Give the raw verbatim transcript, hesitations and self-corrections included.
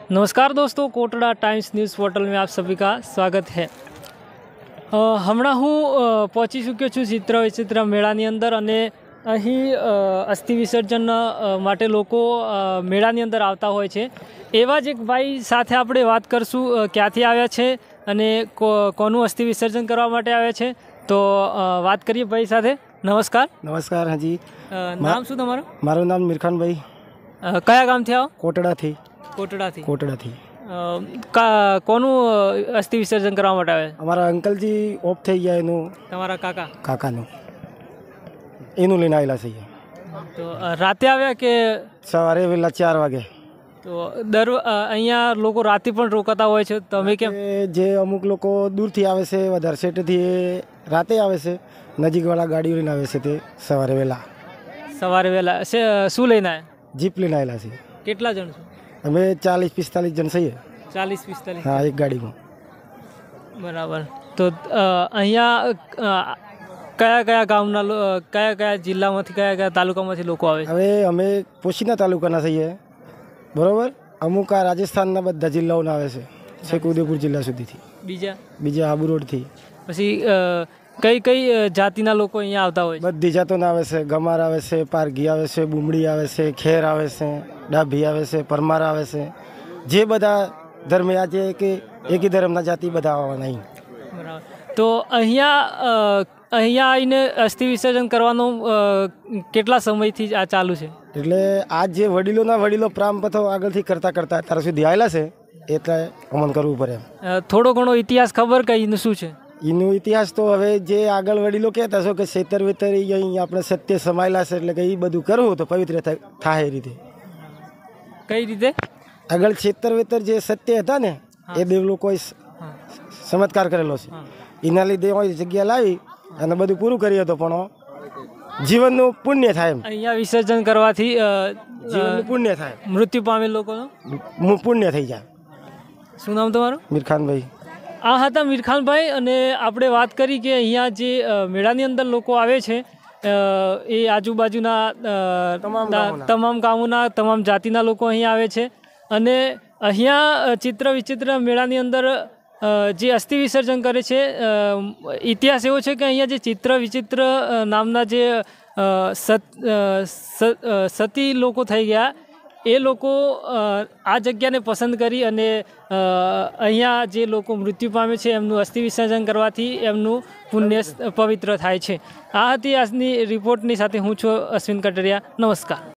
नमस्कार दोस्तों, Kotra times news portal में आप सभी का स्वागत है। હમણાં હું પહોંચી ચૂક્યો છું ચિત્ર વિચિત્ર મેળાની અંદર અને અહીં અસ્થિ વિસર્જન માટે લોકો મેળાની અંદર આવતા હોય છે। એવા જ એક ભાઈ સાથે આપણે વાત કરશું ક્યાંથી આવ્યા છે અને કોનું અસ્થિ વિસર્જન કરવા માટે આવ્યા છે। તો વાત કરીએ ભાઈ સાથે। નમસ્કાર। નમસ્કાર। હાજી, નામ શું તમારું? મારું નામ મિરખાનભાઈ। કયા ગામથી આવો? કોટડાથી। કોટડાથી કોટડાથી। કોનું અસ્થિ વિસર્જન કરવા માટે આવે? અમારા અંકલજી ઓફ થઈ ગયા, એનું તમારા કાકા કાકાનું એનું લઈને આવેલા છે। તો રાતે આવ્યા કે સવારે વહેલા ચાર વાગે? તો દર અહીંયા લોકો રાતે પણ રોકાતા હોય છે, તમે કેમ? જે અમુક લોકો દૂરથી આવે છે, વધારે સેટેથી એ રાતે આવે છે, નજીકવાળા ગાડીઓ લઈને આવે છે તે સવારે વહેલા। સવારે વહેલા શું લઈને આવ્યા? જીપ લઈને આવેલા છે। કેટલા જણ છો? અમે ચાલીસ પિસ્તાલીસ જણ છીએ। ચાલીસ પિસ્તાલીસ? હા, એક ગાડીમાં। બરાબર। તો અહીંયા કયા કયા ગામના કયા કયા જિલ્લામાંથી કયા કયા તાલુકામાંથી લોકો આવે? હવે અમે પોશીના તાલુકાના છીએ, બરાબર। અમુક આ રાજસ્થાનના બધા જિલ્લાઓના આવે છે, છેક ઉદયપુર જિલ્લા સુધીથી। બીજા બીજા આબુ રોડથી। પછી કઈ કઈ જાતિના લોકો અહીંયા આવતા હોય? બધી જાતોના આવે છે। ગમાર આવે છે, પારઘી આવે છે, બુમડી આવે છે, ખેર આવે છે, ડાભી આવે છે, પરમાર આવે છે। જે બધા ધર્મ આજે કે એકી ધર્મના જાતિ બધા આવવાના અહીં। બરાબર। તો અહીંયા અહીંયા આવીને અસ્થિ વિસર્જન કરવાનું કેટલા સમયથી આ ચાલુ છે? એટલે આ જે વડીલોના વડીલો પ્રામ પથો આગળથી કરતા કરતા અત્યાર સુધી આવેલા છે, એટલે અમન કરવું પડે। થોડો ઘણો ઇતિહાસ ખબર કે એનું શું છે? એનો ઇતિહાસ તો હવે જે આગળ વડીલો કહેતા છો કે છેતર વેતર અહીં આપણે સત્ય સમાયેલા છે, એટલે કે એ બધું કરવું તો પવિત્ર થાય એ રીતે। કઈ રીતે? આગળ છેતર વેતર જે સત્ય હતા ને, એ દેવ લોકોએ ચમત્કાર કરેલો છે, એના લીધે એ જગ્યા લાવી અને બધું પૂરું કરીએ તો પણ જીવનનું પુણ્ય થાય। એમ અહીંયા વિસર્જન કરવાથી જીવનનું પુણ્ય થાય, મૃત્યુ પામેલ લોકોનું પુણ્ય થઈ જાય। શું નામ તમારું? મિરખાનભાઈ। આ હતા મિરખાનભાઈ। અને આપણે વાત કરી કે અહીંયા જે મેળાની અંદર લોકો આવે છે એ આજુબાજુના તમામ ગામોના તમામ જાતિના લોકો અહીંયા આવે છે। અને અહીંયા ચિત્ર વિચિત્ર મેળાની અંદર જે અસ્થિ વિસર્જન કરે છે, ઇતિહાસ એવો છે કે અહીંયા જે ચિત્ર વિચિત્ર નામના જે સતી લોકો થઈ ગયા, એ લોકો આ જગ્યાને પસંદ કરી અને અહીંયા જે લોકો મૃત્યુ પામે છે એમનું અસ્થિ વિસર્જન કરવાથી એમનું પુણ્ય પવિત્ર થાય છે। આ હતી આજની રિપોર્ટની સાથે હું છું અશ્વિન કટરિયા। નમસ્કાર।